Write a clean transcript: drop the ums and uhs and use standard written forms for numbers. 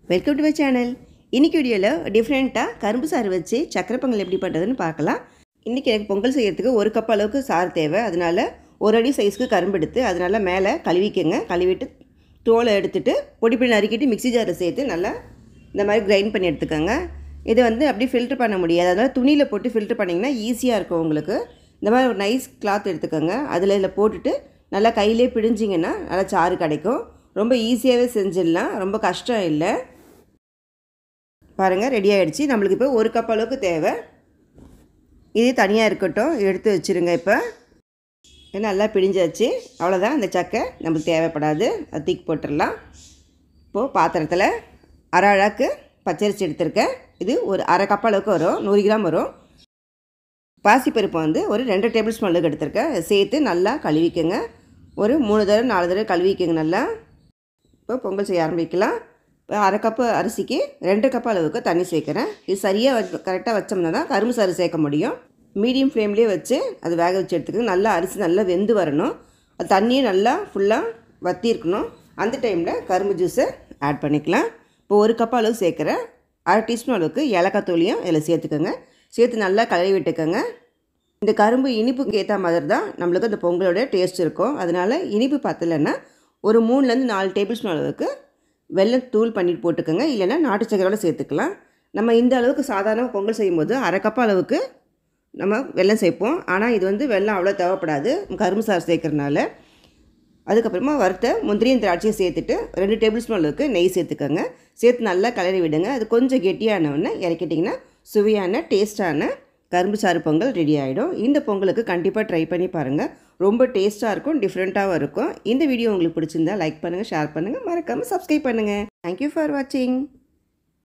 Welcome to my channel. இன்றைக்கி வீடியோவில் டிஃப்ரெண்ட்டாக கரும்பு சாறு வச்சு சக்கரை பொங்கல் எப்படி பண்ணுறதுன்னு பார்க்கலாம். இன்றைக்கி எனக்கு பொங்கல் செய்கிறதுக்கு 1 கப் அளவுக்கு சாறு தேவை. அதனால் 1 அடி சைஸ்க்கு கரும்பு எடுத்து அதனால் மேலே கழுவிக்கங்க. கழுவிட்டு தோலை எடுத்துகிட்டு பொடி பொடி நறுக்கிட்டு மிக்ஸி ஜாரில் சேர்த்து நல்லா இந்த மாதிரி கிரைண்ட் பண்ணி எடுத்துக்கோங்க. இதை அப்படியே ஃபில்டர் பண்ண முடியாது. அதனால் துணியில் போட்டு ஃபில்டர் பண்ணிங்கன்னா ஈஸியாக இருக்கும் உங்களுக்கு. இந்த மாதிரி ஒரு நைஸ் கிளாத் எடுத்துக்கோங்க. இதில் போட்டுட்டு நல்லா கையிலே பிழிஞ்சிங்கன்னா நல்லா சாறு கிடைக்கும். ரொம்ப ஈஸியாகவே செஞ்சிடலாம், ரொம்ப கஷ்டம் இல்லை. பாருங்கள், ரெடி ஆகிடுச்சு. நம்மளுக்கு இப்போ 1 கப் அளவுக்கு தேவை. இது தனியாக இருக்கட்டும், எடுத்து வச்சுருங்க. இப்போ நல்லா பிழிஞ்சாச்சு, அவ்வளோதான். அந்த சக்கை நம்மளுக்கு தேவைப்படாது, அது தூக்கி போட்டுடலாம். இப்போது பாத்திரத்தில் அரை அழாக்கு பச்சரிசி எடுத்திருக்கேன். இது ஒரு அரை கப் அளவுக்கு வரும், 100 கிராம் வரும். பாசிப்பருப்பு ஒரு 2 டேபிள் ஸ்பூன் அளவுக்கு எடுத்திருக்கேன். சேர்த்து நல்லா கழுவிக்கங்க. ஒரு 3 தடவை 4 தடவை கழுவிக்கங்க நல்லா. இப்போ பொங்கல் செய்ய ஆரம்பிக்கலாம். இப்போ அரை கப்பு அரிசிக்கு 2 கப் அளவுக்கு தண்ணி சேர்க்குறேன். இது சரியாக கரெக்டாக வச்சோம்னா தான் கரும்பு சாறு சேர்க்க முடியும். மீடியம் ஃப்ளேம்லேயே வச்சு அது வேக வச்சு எடுத்துக்கணும். நல்லா அரிசி நல்லா வெந்து வரணும். அது தண்ணியும் நல்லா ஃபுல்லாக வற்றி இருக்கணும். அந்த டைமில் கரும்பு ஜூஸை ஆட் பண்ணிக்கலாம். இப்போ 1 கப் அளவு சேர்க்குறேன். அரை டீஸ்பூன் அளவுக்கு ஏலக்காய் தூளியும் இதில் சேர்த்துக்கோங்க. சேர்த்து நல்லா கழுவி விட்டுக்கோங்க. இந்த கரும்பு இனிப்புக்கு ஏற்ற மாதிரி தான் நம்மளுக்கு அந்த பொங்கலோட டேஸ்ட் இருக்கும். அதனால் இனிப்பு பத்தலைன்னா ஒரு 3லேருந்து 4 டேபிள் ஸ்பூன் அளவுக்கு வெல்லம் தூள் பண்ணிட்டு போட்டுக்கோங்க. இல்லைன்னா நாட்டு சக்கரோட சேர்த்துக்கலாம். நம்ம இந்த அளவுக்கு சாதாரண பொங்கல் செய்யும்போது அரை கப் அளவுக்கு நம்ம வெல்லம் சேர்ப்போம். ஆனால் இது வெல்லம் அவ்வளோ தேவைப்படாது கரும்பு சாறு சேர்க்குறதுனால. அதுக்கப்புறமா வறுத்த முந்திரியும் திராட்சையும் சேர்த்துட்டு 2 டேபிள் ஸ்பூன் அளவுக்கு நெய் சேர்த்துக்கோங்க. சேர்த்து நல்லா கிளறி விடுங்க. அது கொஞ்சம் கெட்டியானவுடனே இறக்கிட்டிங்கன்னா சுவையான டேஸ்ட்டான கரும்பு சாறு பொங்கல் ரெடி ஆகிடும். இந்த பொங்கலுக்கு கண்டிப்பாக ட்ரை பண்ணி பாருங்கள். ரொம்ப டேஸ்ட்டாக இருக்கும், டிஃப்ரெண்ட்டாகவும் இருக்கும். இந்த வீடியோ உங்களுக்கு பிடிச்சிருந்தா லைக் பண்ணுங்கள், ஷேர் பண்ணுங்கள், மறக்காமல் சப்ஸ்கிரைப் பண்ணுங்கள். தேங்க்யூ ஃபார் வாட்சிங்.